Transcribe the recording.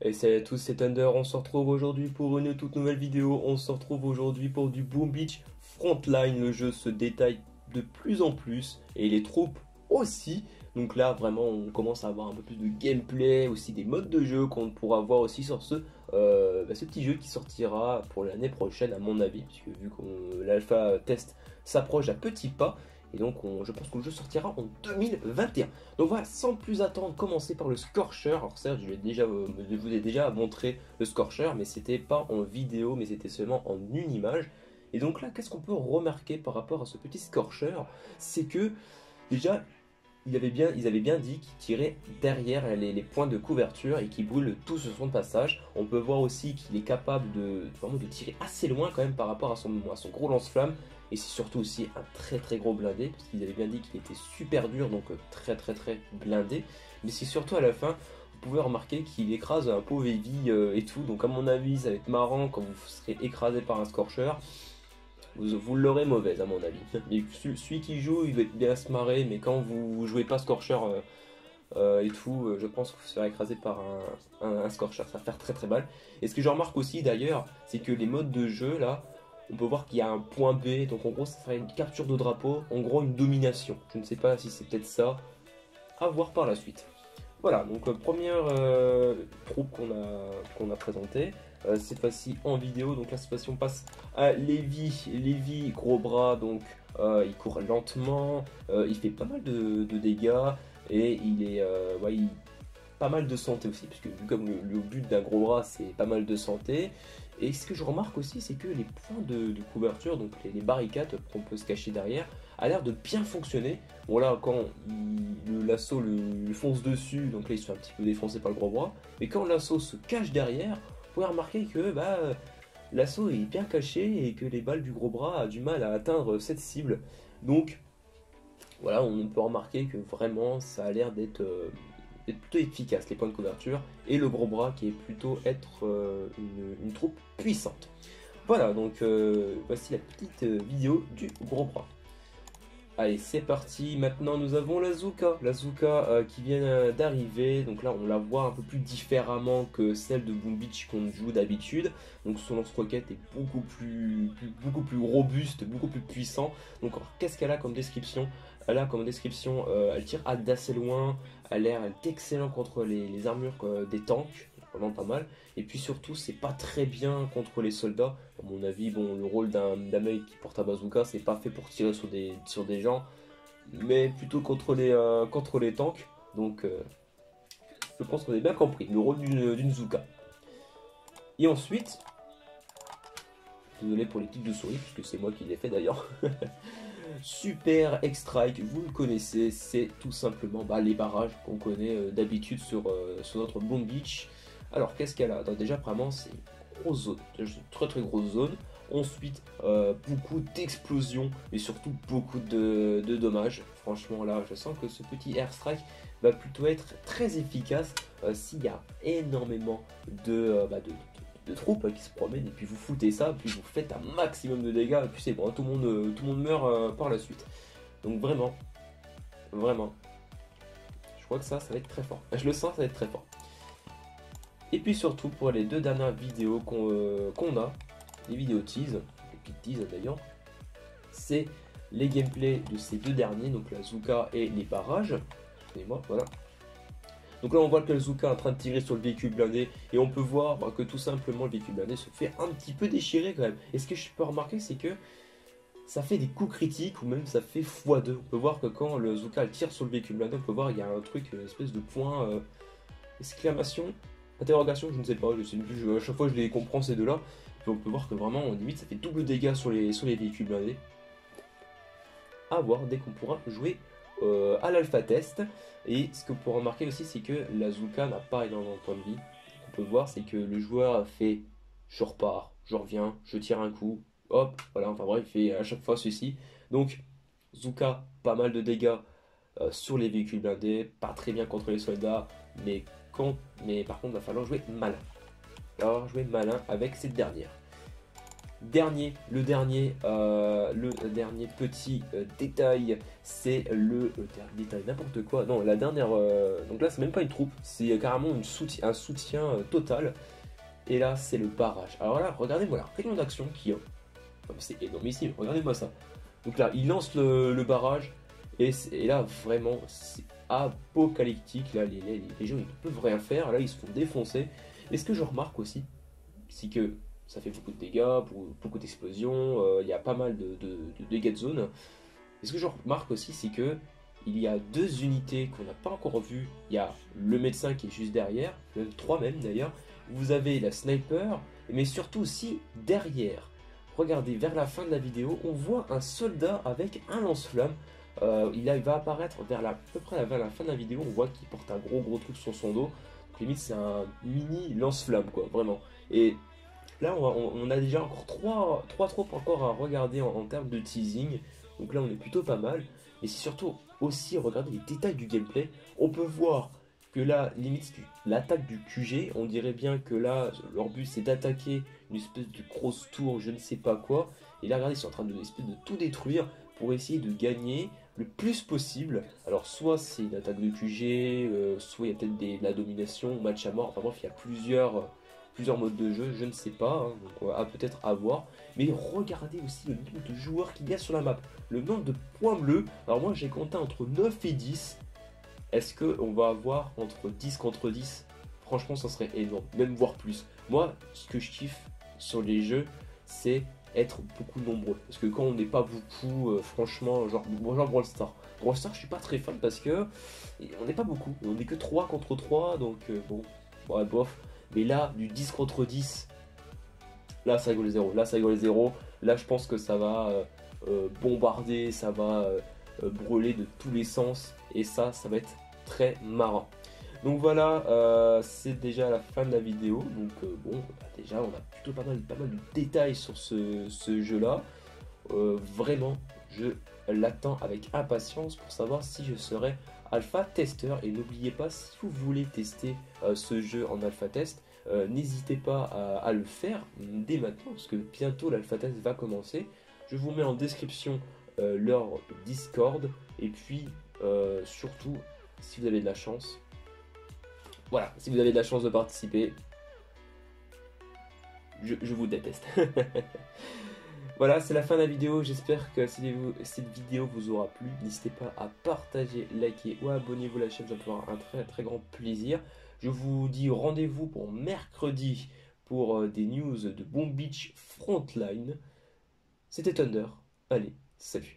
Et salut à tous, c'est Thunder, on se retrouve aujourd'hui pour une toute nouvelle vidéo. On se retrouve aujourd'hui pour du Boom Beach Frontline. Le jeu se détaille de plus en plus et les troupes aussi. Donc là vraiment on commence à avoir un peu plus de gameplay, aussi des modes de jeu qu'on pourra voir aussi sur ce petit jeu qui sortira pour l'année prochaine à mon avis. Puisque vu que l'alpha test s'approche à petits pas. Et donc je pense que le jeu sortira en 2021. Donc voilà, sans plus attendre, commencer par le Scorcher. Alors certes, je vous ai déjà montré le Scorcher, mais c'était pas en vidéo, mais c'était seulement en une image. Et donc là, qu'est-ce qu'on peut remarquer par rapport à ce petit Scorcher? C'est que déjà, ils avaient bien dit qu'ils tiraient derrière les points de couverture et qu'ils brûlent tout sur son passage. On peut voir aussi qu'il est capable vraiment de tirer assez loin quand même par rapport à son gros lance-flamme. Et c'est surtout aussi un très gros blindé, parce qu'ils avaient bien dit qu'il était super dur, donc très blindé. Mais c'est surtout à la fin, vous pouvez remarquer qu'il écrase un pauvre Heavy et tout. Donc à mon avis, ça va être marrant quand vous serez écrasé par un Scorcher. Vous l'aurez mauvaise à mon avis. Mais celui qui joue, il va être bien se marrer, mais quand vous jouez pas Scorcher et tout, je pense que vous serez écrasé par un Scorcher. Ça va faire très mal. Et ce que je remarque aussi d'ailleurs, c'est que les modes de jeu là, on peut voir qu'il y a un point B, donc en gros ça serait une capture de drapeau, en gros une domination. Je ne sais pas si c'est peut-être ça, à voir par la suite. Voilà, donc première troupe qu'on a présentée, cette fois-ci en vidéo. Donc là cette fois-ci on passe à Levi. Levi, gros bras, donc il court lentement, il fait pas mal de dégâts et pas mal de santé aussi, puisque vu comme le but d'un gros bras c'est pas mal de santé. Et ce que je remarque aussi, c'est que les points de couverture, donc les barricades qu'on peut se cacher derrière, a l'air de bien fonctionner. Bon là, quand l'assaut le fonce dessus, donc là il se fait un petit peu défoncer par le gros bras, mais quand l'assaut se cache derrière, vous pouvez remarquer que l'assaut est bien caché et que les balles du gros bras a du mal à atteindre cette cible. Donc voilà, on peut remarquer que vraiment ça a l'air d'être plutôt efficace, les points de couverture, et le gros bras qui est plutôt être une troupe puissante. Voilà, donc voici la petite vidéo du gros bras. Allez, c'est parti. Maintenant, nous avons la Zuka. La Zuka qui vient d'arriver. Donc là, on la voit un peu plus différemment que celle de Boom Beach qu'on joue d'habitude. Donc son lance-roquette est beaucoup plus robuste, beaucoup plus puissant. Donc qu'est-ce qu'elle a comme description? Elle a comme description, elle tire d'assez loin. Elle est excellente contre les armures des tanks. Vraiment pas mal. Et puis surtout, c'est pas très bien contre les soldats. À mon avis, bon, le rôle d'un mec qui porte un bazooka, c'est pas fait pour tirer sur des gens, mais plutôt contre les tanks. Donc, je pense qu'on a bien compris le rôle d'une Zuka. Et ensuite, désolé pour les clics de souris, puisque c'est moi qui l'ai fait d'ailleurs. Super X-Strike, vous le connaissez, c'est tout simplement les barrages qu'on connaît d'habitude sur notre Boom Beach. Alors qu'est-ce qu'elle a? Déjà vraiment c'est une grosse zone, une très grosse zone. Ensuite beaucoup d'explosions et surtout beaucoup de dommages. Franchement là je sens que ce petit airstrike va plutôt être très efficace s'il y a énormément de troupes qui se promènent et puis vous foutez ça, puis vous faites un maximum de dégâts et puis c'est bon, tout le monde meurt par la suite. Donc vraiment, je crois que ça va être très fort. Je le sens, ça va être très fort. Et puis surtout pour les deux dernières vidéos qu'on a, les vidéos tease, les petites tease d'ailleurs, c'est les gameplays de ces deux derniers, donc la Zuka et les barrages. Excusez-moi, voilà. Donc là on voit que le Zuka est en train de tirer sur le véhicule blindé et on peut voir que tout simplement le véhicule blindé se fait un petit peu déchirer quand même. Et ce que je peux remarquer c'est que ça fait des coups critiques ou même ça fait x2. On peut voir que quand le Zuka tire sur le véhicule blindé, on peut voir il y a un truc, une espèce de point exclamation, interrogation, je ne sais pas, je sais plus, à chaque fois je les comprends ces deux-là. On peut voir que vraiment, en limite, ça fait double dégâts sur les véhicules blindés. À voir dès qu'on pourra jouer à l'alpha test. Et ce que vous pourrez remarquer aussi, c'est que la Zuka n'a pas énormément de points de vie. Ce qu'on peut voir, c'est que le joueur fait je repars, je reviens, je tire un coup, hop, voilà, enfin bref, il fait à chaque fois ceci. Donc, Zuka, pas mal de dégâts sur les véhicules blindés, pas très bien contre les soldats, mais par contre, il va falloir jouer malin. Alors, jouer malin avec cette dernière. Le dernier petit détail, c'est le détail n'importe quoi. Non, la dernière. Donc là, c'est même pas une troupe, c'est carrément un soutien total. Et là, c'est le barrage. Alors là, regardez-moi la rayon d'action qui a. C'est énormissime, regardez-moi ça. Donc là, il lance le barrage. Et là, vraiment, c'est apocalyptique. Là, les gens, ils ne peuvent rien faire. Là, ils se font défoncer. Et ce que je remarque aussi, c'est que ça fait beaucoup de dégâts, beaucoup d'explosions. Il y a pas mal de dégâts de zone. Et ce que je remarque aussi, c'est que il y a deux unités qu'on n'a pas encore vues. Il y a le médecin qui est juste derrière, même trois même d'ailleurs. Vous avez la sniper, mais surtout aussi derrière. Regardez, vers la fin de la vidéo, on voit un soldat avec un lance-flamme. Il va apparaître à peu près vers la fin de la vidéo. On voit qu'il porte un gros truc sur son dos. Donc, limite, c'est un mini lance-flamme, quoi, vraiment. Et là, on a déjà encore trois troupes encore à regarder en termes de teasing. Donc là, on est plutôt pas mal. Et c'est surtout aussi regarder les détails du gameplay. On peut voir que là, limite, l'attaque du QG, on dirait bien que là, leur but c'est d'attaquer une espèce de grosse tour, je ne sais pas quoi. Et là, regardez, ils sont en train de tout détruire pour essayer de gagner le plus possible. Alors, soit c'est une attaque de QG, soit il y a peut-être de la domination, match à mort. Enfin bref, il y a plusieurs modes de jeu, je ne sais pas, hein, donc on va peut-être avoir. Mais regardez aussi le nombre de joueurs qu'il y a sur la map, le nombre de points bleus. Alors moi j'ai compté entre 9 et 10. Est-ce qu'on va avoir entre 10 contre 10? Franchement ça serait énorme, même voire plus. Moi ce que je kiffe sur les jeux c'est être beaucoup nombreux. Parce que quand on n'est pas beaucoup, franchement, genre Brawl Stars. Brawl Stars je suis pas très fan parce que on n'est pas beaucoup. On n'est que 3 contre 3 donc bon, ouais, bof. Mais là, du 10 contre 10, là ça rigole zéro. Là ça rigole zéro. Là je pense que ça va bombarder, ça va brûler de tous les sens. Et ça va être très marrant. Donc voilà, c'est déjà la fin de la vidéo. Donc bon, bah, déjà on a plutôt pas mal de détails sur ce jeu-là. Vraiment, je l'attends avec impatience pour savoir si je serai alpha testeur. Et n'oubliez pas, si vous voulez tester ce jeu en alpha test, n'hésitez pas à le faire dès maintenant parce que bientôt l'alpha test va commencer. Je vous mets en description leur Discord et puis surtout si vous avez de la chance, voilà, si vous avez de la chance de participer, je vous déteste. Voilà, c'est la fin de la vidéo. J'espère que cette vidéo vous aura plu. N'hésitez pas à partager, liker ou abonnez-vous à la chaîne. Ça me fera un très grand plaisir. Je vous dis rendez-vous pour mercredi pour des news de Boom Beach Frontline. C'était Thunder. Allez, salut.